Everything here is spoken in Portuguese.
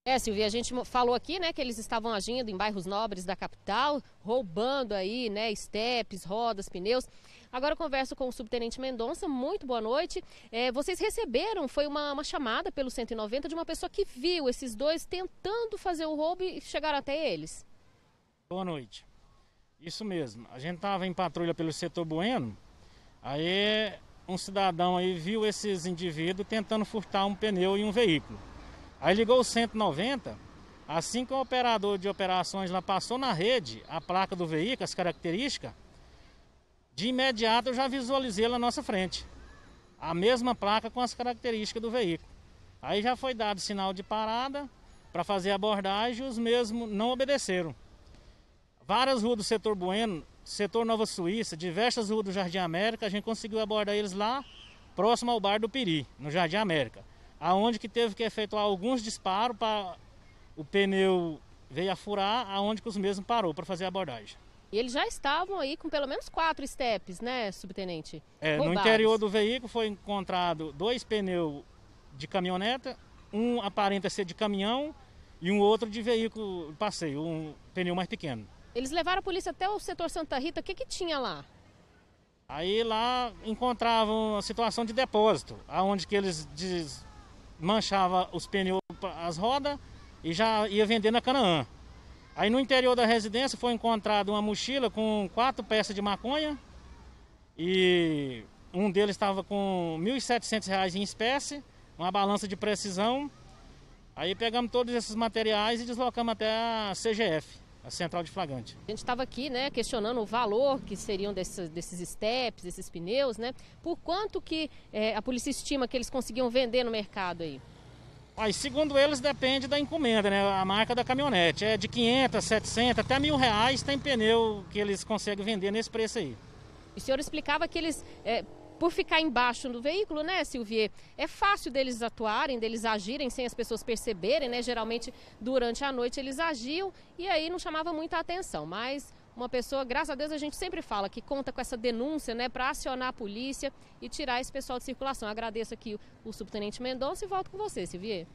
Silvia, a gente falou aqui, né, que eles estavam agindo em bairros nobres da capital, roubando aí, né, estepes, rodas, pneus. Agora eu converso com o subtenente Mendonça. Muito boa noite. Vocês receberam, foi uma chamada pelo 190 de uma pessoa que viu esses dois tentando fazer o roubo e chegaram até eles. Boa noite. Isso mesmo. A gente estava em patrulha pelo setor Bueno, aí um cidadão aí viu esses indivíduos tentando furtar um pneu em um veículo. Aí ligou o 190, assim que o operador de operações lá passou na rede a placa do veículo, as características, de imediato eu já visualizei lá na nossa frente. A mesma placa com as características do veículo. Aí já foi dado sinal de parada para fazer a abordagem e os mesmos não obedeceram. Várias ruas do setor Bueno, setor Nova Suíça, diversas ruas do Jardim América, a gente conseguiu abordar eles lá, próximo ao bar do Piri, no Jardim América. Aonde que teve que efetuar alguns disparos para o pneu veio a furar, aonde que os mesmos parou para fazer a abordagem. E eles já estavam aí com pelo menos 4 estepes, né, subtenente? No interior do veículo foi encontrado 2 pneus de caminhoneta, um aparenta ser de caminhão e um outro de veículo passeio, um pneu mais pequeno. Eles levaram a polícia até o setor Santa Rita. O que tinha lá? Aí lá encontravam a situação de depósito, aonde que eles manchavam os pneus, as rodas e já ia vender na Canaã. Aí no interior da residência foi encontrada uma mochila com 4 peças de maconha e um deles estava com R$ 1.700 em espécie, uma balança de precisão. Aí pegamos todos esses materiais e deslocamos até a CGF, a Central de Flagrante. A gente estava aqui, né, questionando o valor que seriam desses estepes, desses pneus, né? Por quanto que a polícia estima que eles conseguiam vender no mercado aí? Aí, segundo eles, depende da encomenda, né? A marca da caminhonete. É de 500, 700, até R$ 1.000 tem pneu que eles conseguem vender nesse preço aí. O senhor explicava que eles, por ficar embaixo do veículo, né, Silvia, é fácil deles atuarem, deles agirem sem as pessoas perceberem, né? Geralmente, durante a noite eles agiam e aí não chamava muita atenção, mas uma pessoa, graças a Deus, a gente sempre fala que conta com essa denúncia, né, para acionar a polícia e tirar esse pessoal de circulação. Eu agradeço aqui o subtenente Mendonça e volto com você, Silvia.